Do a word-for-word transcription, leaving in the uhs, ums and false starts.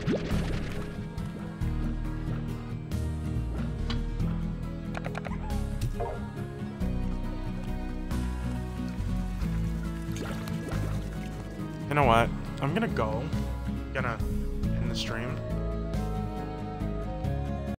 You know what? I'm gonna go. I'm gonna end the stream.